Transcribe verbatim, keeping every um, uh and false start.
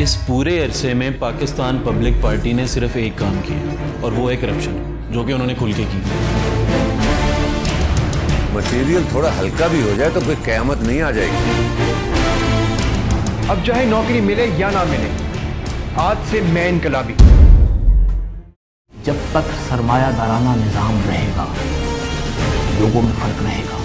इस पूरे अरसे में पाकिस्तान पब्लिक पार्टी ने सिर्फ एक काम किया और वो है करप्शन, जो कि उन्होंने खुल के की। मटेरियल थोड़ा हल्का भी हो जाए तो कोई क़यामत नहीं आ जाएगी। अब चाहे नौकरी मिले या ना मिले, आज से मैं इनकलाबी। जब तक सरमायादाराना निजाम रहेगा, लोगों में फर्क रहेगा।